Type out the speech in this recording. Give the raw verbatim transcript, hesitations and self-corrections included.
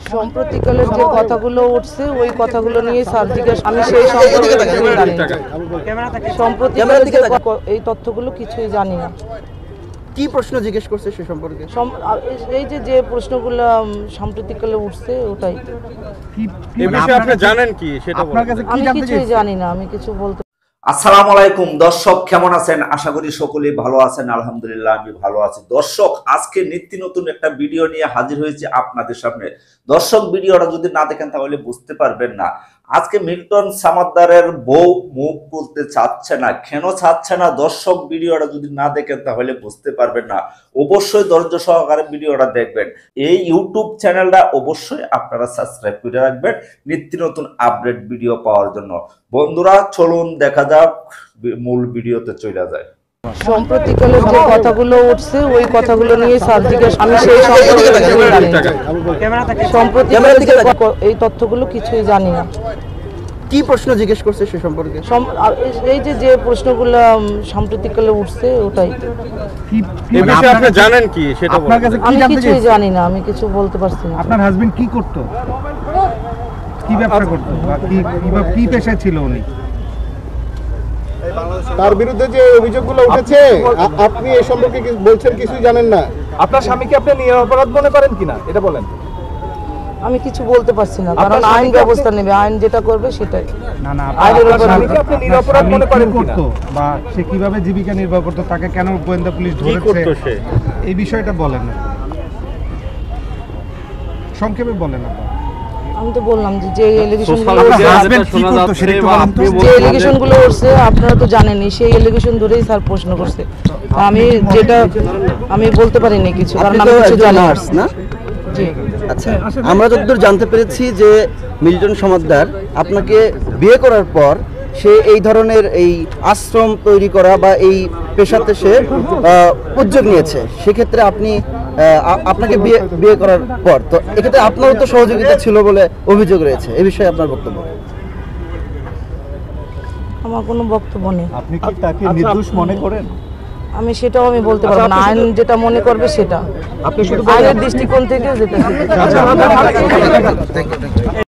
সম্প্রতিকালের যে কথাগুলো উঠছে ওই কথাগুলো নিয়ে স্যার জিজ্ঞাসা আমি সেই সম্পর্কে জানি না। সম্প্রতিকালের যে এই তথ্যগুলো কিছুই জানি না। কি প্রশ্ন জিজ্ঞেস করছে সে সম্পর্কে? এই যে যে প্রশ্নগুলো সাম্প্রতিককালে উঠছে ওটাই। এই বিষয়ে আপনি জানেন কি সেটা বলুন। আমি কিছুই জানি না, আমি কিছু বলতে। আসসালামু আলাইকুম দর্শক, কেমন আছেন? আশা করি সকলেই ভালো আছেন। আলহামদুলিল্লাহ আমি ভালো আছি। দর্শক, আজকে নিত্য নতুন একটা ভিডিও নিয়ে হাজির হয়েছি আপনাদের সামনে। দর্শক, ভিডিওটা যদি না দেখেন তাহলে বুঝতে পারবেন না। আজকে মিল্টন সামাদ্দারের বউ মুখ খুলতে চাচ্ছে না। কেন চাচ্ছে না? দর্শক, ভিডিওটা যদি না দেখেন তাহলে বুঝতে পারবেন না। অবশ্যই ধৈর্য সহকারে ভিডিওটা দেখবেন। এই ইউটিউব চ্যানেলটা অবশ্যই আপনারা সাবস্ক্রাইব করে রাখবেন নিত্য নতুন আপডেট ভিডিও পাওয়ার জন্য। বন্ধুরা, চলুন দেখা যাক, মূল ভিডিওতে চলে যায়। সম্প্রতিকালের যে কথাগুলো উঠছে ওই কথাগুলো নিয়ে স্যার জিজ্ঞাসা আমি সেই সম্পর্কে জানি না। সম্প্রতিকালের যে এই তথ্যগুলো কিছুই জানি না। কি প্রশ্ন জিজ্ঞেস করছে সে সম্পর্কে? এই যে যে প্রশ্নগুলো সাম্প্রতিককালে উঠছে ওটাই। এই বিষয়ে আপনি জানেন কি সেটা বলুন। আমি কিছুই জানি না, আমি কিছু বলতে পারছি না। আপনার হাজবেন্ড কি করতো, কি ব্যবসা করতো, বা কি কি পেশায় ছিল উনি? তার বিরুদ্ধে যে অভিযোগগুলো উঠেছে আপনি এই সম্পর্কে বলছেন কিছুই জানেন না। আপনার স্বামীকে আপনি নিরপরাধ মনে করেন কিনা এটা বলেন। আমি কিছু বলতে পারছি না, কারণ আইন ব্যবস্থা নেবে, আইন যেটা করবে সেটাই। না না, আপনার স্বামীকে আপনি নিরপরাধ মনে করেন কিনা, বা সে কিভাবে জীবিকা নির্বাহ করতো, তাকে কেন গোয়েন্দা পুলিশ ধরেছে, এই বিষয়টা বলেন না, সংক্ষেপে বলেন। আমি তো বললাম যে যে এলিগেশনগুলো যে এলিগেশনগুলো উঠছে আপনারা তো জানেনই, সেই এলিগেশন ধরেই স্যার প্রশ্ন করছে। আমি যেটা আমি বলতে পারিনি কিছু, কারণ আমি কিছু জানি না। জি আচ্ছা, আমরা যতদূর জানতে পেরেছি যে মিল্টন সামাদ্দার আপনাকে বিয়ে করার পর সে এই ধরনের এই আশ্রম তৈরি করা বা এই পেশাতে সে উদ্যোগ নিয়েছে। সেক্ষেত্রে আপনি আপনাকে বিয়ে বিয়ে করার পর তো এক্ষেত্রে আপনারও তো সহযোগিতা ছিল বলে অভিযোগ রয়েছে। এই বিষয়ে আপনার বক্তব্য? আমার কোনো বক্তব্য নেই। আপনি কি তাকে নির্দোষ মনে করেন? আমি সেটাও আমি বলতে পারবো না। আইন যেটা মনে করবে সেটা, আপনি শুধু আইনের দৃষ্টিকোণ থেকে যেটা।